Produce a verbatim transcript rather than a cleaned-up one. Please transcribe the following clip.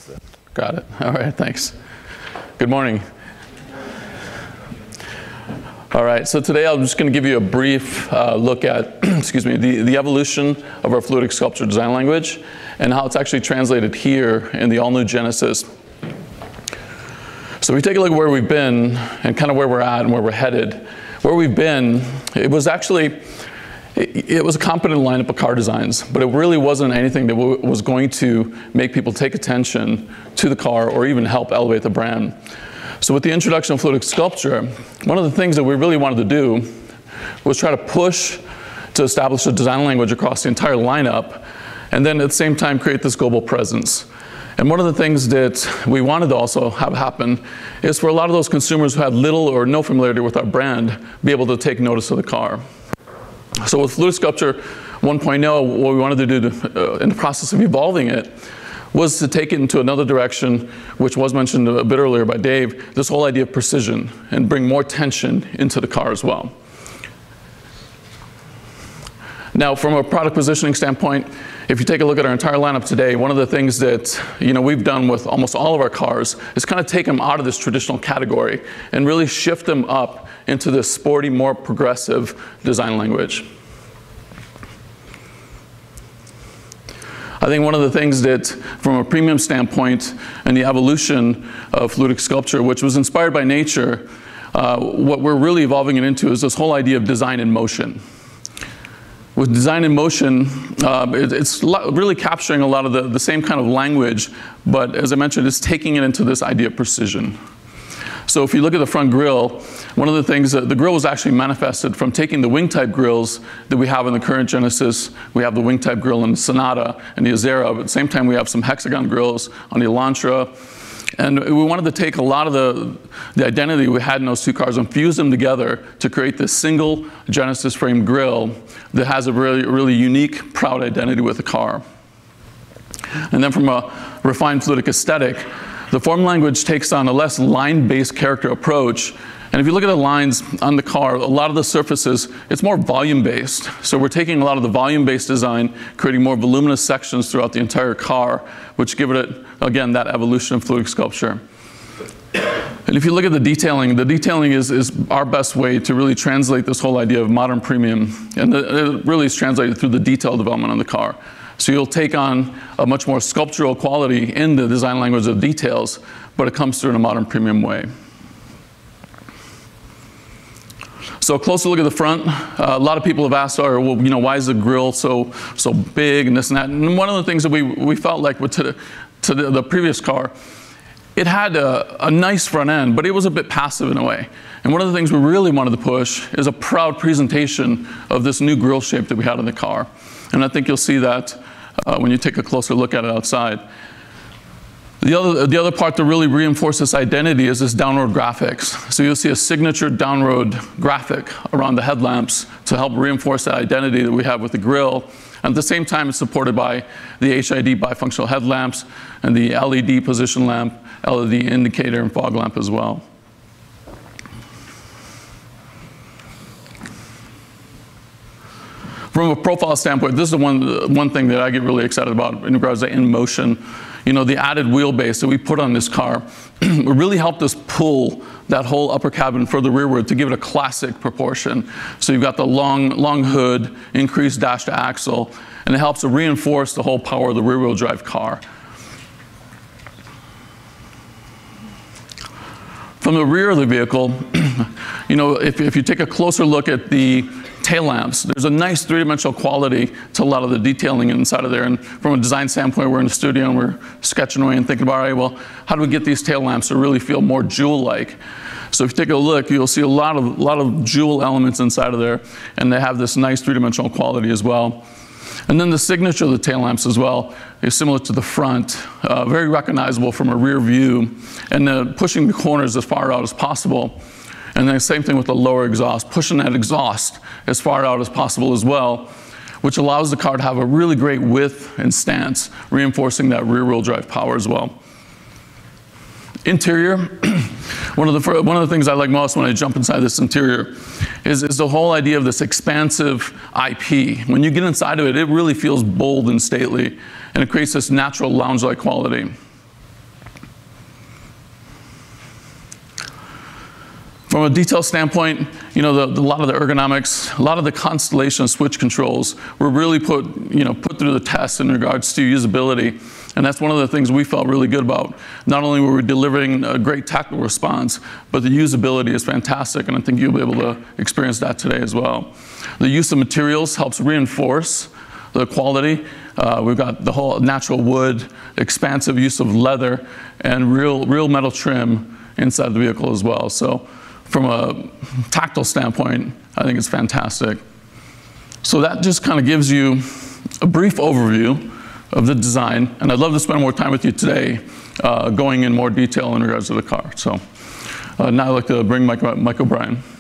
Got it. All right, thanks. Good morning. All right, so today I'm just going to give you a brief uh, look at, excuse me, the, the evolution of our fluidic sculpture design language and how it's actually translated here in the all-new Genesis. So if we take a look at where we've been and kind of where we're at and where we're headed, where we've been, it was actually, it, it was a competent lineup of car designs, but it really wasn't anything that w was going to make people take attention to the car or even help elevate the brand. So with the introduction of fluidic sculpture, one of the things that we really wanted to do was try to push to establish a design language across the entire lineup, and then at the same time create this global presence. And one of the things that we wanted to also have happen is for a lot of those consumers who had little or no familiarity with our brand, be able to take notice of the car. So with fluidic sculpture one point oh, what we wanted to do to, uh, in the process of evolving it was to take it into another direction, which was mentioned a bit earlier by Dave, this whole idea of precision, and bring more tension into the car as well. Now, from a product positioning standpoint, if you take a look at our entire lineup today, one of the things that you know, we've done with almost all of our cars is kind of take them out of this traditional category and really shift them up into this sporty, more progressive design language. I think one of the things that, from a premium standpoint and the evolution of fluidic sculpture, which was inspired by nature, uh, what we're really evolving it into is this whole idea of design in motion. With design in motion, uh, it, it's really capturing a lot of the, the same kind of language, but as I mentioned, it's taking it into this idea of precision. So if you look at the front grille, one of the things, that the grille was actually manifested from taking the wing type grills that we have in the current Genesis. We have the wing type grill in the Sonata and the Azera, but at the same time we have some hexagon grills on the Elantra. And we wanted to take a lot of the, the identity we had in those two cars and fuse them together to create this single Genesis frame grille that has a really, really unique, proud identity with the car. And then from a refined fluidic aesthetic, the form language takes on a less line-based character approach. And if you look at the lines on the car, a lot of the surfaces, it's more volume-based. So we're taking a lot of the volume-based design, creating more voluminous sections throughout the entire car, which give it, again, that evolution of fluidic sculpture. And if you look at the detailing, the detailing is, is our best way to really translate this whole idea of modern premium. And the, it really is translated through the detail development on the car. So you'll take on a much more sculptural quality in the design language of details, but it comes through in a modern premium way. So a closer look at the front. Uh, a lot of people have asked, oh, well, you know, why is the grille so so big and this and that? And one of the things that we we felt like with to the, to the, the previous car, it had a, a nice front end, but it was a bit passive in a way. And one of the things we really wanted to push is a proud presentation of this new grille shape that we had in the car. And I think you'll see that uh, when you take a closer look at it outside. The other, the other part to really reinforce this identity is this downroad graphics. So you'll see a signature downroad graphic around the headlamps to help reinforce that identity that we have with the grille. And at the same time, it's supported by the H I D bifunctional headlamps and the L E D position lamp, L E D indicator, and fog lamp as well. From a profile standpoint, this is the one, one thing that I get really excited about in regards to in motion. You know, the added wheelbase that we put on this car really helped us pull that whole upper cabin further rearward to give it a classic proportion. So you've got the long, long hood, increased dash to axle, and it helps to reinforce the whole power of the rear-wheel drive car. From the rear of the vehicle, you know, if, if you take a closer look at the tail lamps, there's a nice three-dimensional quality to a lot of the detailing inside of there. And from a design standpoint, we're in the studio and we're sketching away and thinking about, all right, well, how do we get these tail lamps to really feel more jewel-like? So if you take a look, you'll see a lot of, lot of jewel elements inside of there, and they have this nice three-dimensional quality as well. And then the signature of the tail lamps as well is similar to the front, uh, very recognizable from a rear view, and uh, pushing the corners as far out as possible. And then same thing with the lower exhaust, pushing that exhaust as far out as possible as well, which allows the car to have a really great width and stance, reinforcing that rear-wheel drive power as well. Interior, one of the one of the things I like most when I jump inside this interior is, is the whole idea of this expansive I P. When you get inside of it, it really feels bold and stately, and it creates this natural lounge-like quality. a detail standpoint, you know, the, the, a lot of the ergonomics, a lot of the constellation of switch controls were really put, you know, put through the test in regards to usability. And that's one of the things we felt really good about. Not only were we delivering a great tactical response, but the usability is fantastic, and I think you'll be able to experience that today as well. The use of materials helps reinforce the quality. Uh, we've got the whole natural wood, expansive use of leather, and real, real metal trim inside the vehicle as well. So from a tactile standpoint, I think it's fantastic. So that just kind of gives you a brief overview of the design, and I'd love to spend more time with you today uh, going in more detail in regards to the car. So uh, now I'd like to bring Mike, Mike O'Brien.